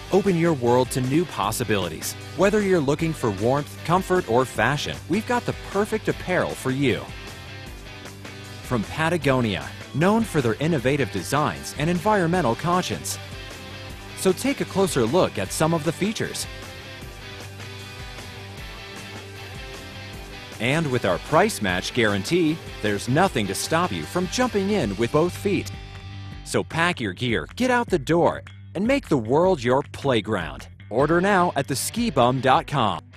Open your world to new possibilities. Whether you're looking for warmth, comfort, or fashion, we've got the perfect apparel for you. From Patagonia, known for their innovative designs and environmental conscience. So take a closer look at some of the features. And with our price match guarantee, there's nothing to stop you from jumping in with both feet. So pack your gear, get out the door, and make the world your playground. Order now at theskibum.com.